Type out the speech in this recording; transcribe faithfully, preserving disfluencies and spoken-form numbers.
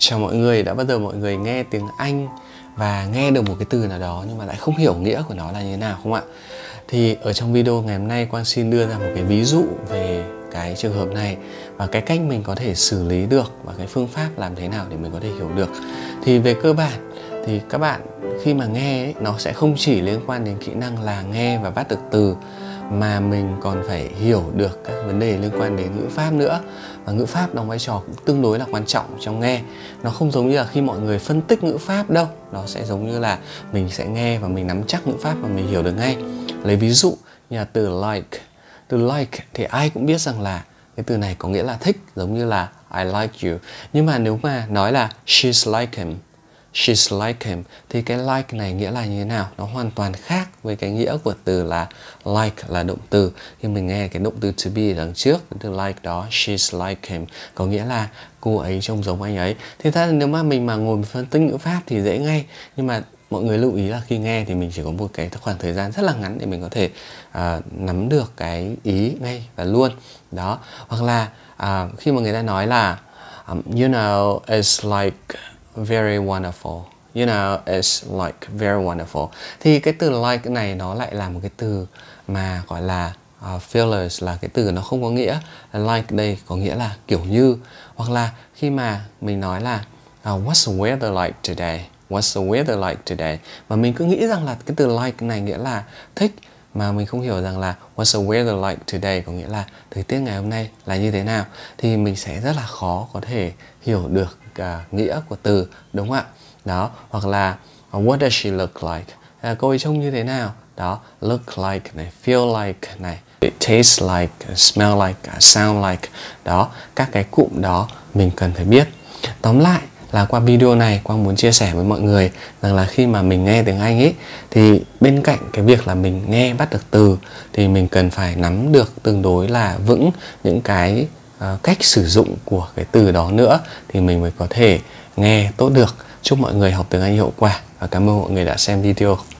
Chào mọi người, đã bao giờ mọi người nghe tiếng Anh và nghe được một cái từ nào đó nhưng mà lại không hiểu nghĩa của nó là như thế nào không ạ? Thì ở trong video ngày hôm nay Quang xin đưa ra một cái ví dụ về cái trường hợp này và cái cách mình có thể xử lý được và cái phương pháp làm thế nào để mình có thể hiểu được. Thì về cơ bản thì các bạn khi mà nghe ấy, nó sẽ không chỉ liên quan đến kỹ năng là nghe và bắt được từ, mà mình còn phải hiểu được các vấn đề liên quan đến ngữ pháp nữa. Và ngữ pháp đóng vai trò cũng tương đối là quan trọng trong nghe. Nó không giống như là khi mọi người phân tích ngữ pháp đâu. Nó sẽ giống như là mình sẽ nghe và mình nắm chắc ngữ pháp và mình hiểu được ngay. Lấy ví dụ như là từ like. Từ like thì ai cũng biết rằng là cái từ này có nghĩa là thích, giống như là I like you. Nhưng mà nếu mà nói là she's like him, she's like him thì cái like này nghĩa là như thế nào? Nó hoàn toàn khác với cái nghĩa của từ là like là động từ. Khi mình nghe cái động từ to be ở đằng trước, cái từ like đó, she's like him, có nghĩa là cô ấy trông giống anh ấy. Thì thật nếu mà mình mà ngồi phân tích ngữ pháp thì dễ ngay. Nhưng mà mọi người lưu ý là khi nghe thì mình chỉ có một cái khoảng thời gian rất là ngắn để mình có thể uh, nắm được cái ý ngay và luôn. Đó. Hoặc là uh, khi mà người ta nói là um, you know, it's like very wonderful, you know, it's like very wonderful, thì cái từ like này nó lại là một cái từ mà gọi là uh, fillers, là cái từ nó không có nghĩa. Like đây có nghĩa là kiểu như. Hoặc là khi mà mình nói là uh, what's the weather like today, what's the weather like today, mà mình cứ nghĩ rằng là cái từ like này nghĩa là thích, mà mình không hiểu rằng là what's the weather like today có nghĩa là thời tiết ngày hôm nay là như thế nào, thì mình sẽ rất là khó có thể hiểu được uh, nghĩa của từ, đúng không ạ? Đó. Hoặc là uh, what does she look like, uh, cô ấy trông như thế nào? Đó, look like này, feel like này, it tastes like, smell like, sound like. Đó, các cái cụm đó mình cần phải biết. Tóm lại là qua video này Quang muốn chia sẻ với mọi người rằng là khi mà mình nghe tiếng Anh ấy, thì bên cạnh cái việc là mình nghe bắt được từ thì mình cần phải nắm được tương đối là vững những cái uh, cách sử dụng của cái từ đó nữa, thì mình mới có thể nghe tốt được. Chúc mọi người học tiếng Anh hiệu quả và cảm ơn mọi người đã xem video.